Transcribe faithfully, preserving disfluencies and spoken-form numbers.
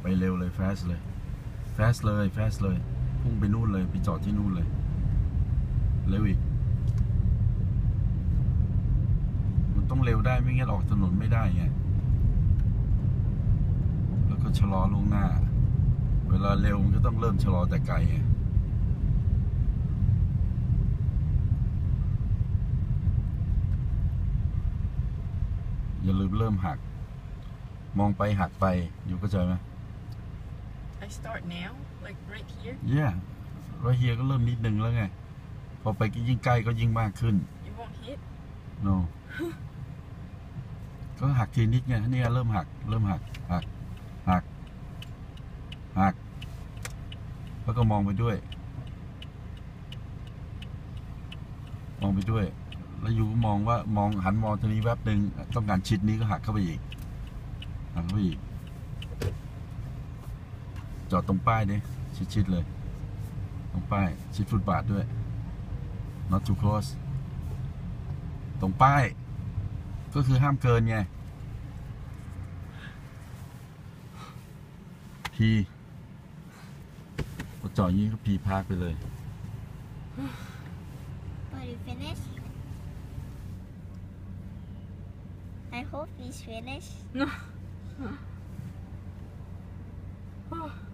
ไปเร็วเลยแฟสเลยแฟสเลยแฟสเลยพุ่งไปนู่นเลยไปจอดที่นู่นเลยเร็วอีกมันต้องเร็วได้ไม่งั้นออกถนนไม่ได้ไงแล้วก็ชะลอลงหน้าเวลาเร็วมันก็ต้องเริ่มชะลอแต่ไกลไงอย่าลืมเริ่มหักมองไปหักไปอยู่เข้าใจไหม I start now like right here yeah แล้วเฮียก็เริ่มนิดนึงแล้วไงพอไปยิ่งใกล้ก็ยิ่งมากขึ้น you won't hit no ก็หักทีนิดไงนี่เริ่มหักเริ่มหักหักหักหักแล้วก็มองไปด้วยมองไปด้วยแล้วอยู่ก็มองว่ามองหันมองตรงนี้แวบหนึ่งต้องการชิดนี้ก็หักเข้าไปอีกหักเข้าไปอีกจอดตรงป้ายดิชิดๆเลยตรงป้ายชิดฟุตบาทด้วย not too close ตรงป้ายก็คือห้ามเกินไงพีพอจอดยี่ก็พีพาร์คไปเลย Are you finished? I hope he's finished. no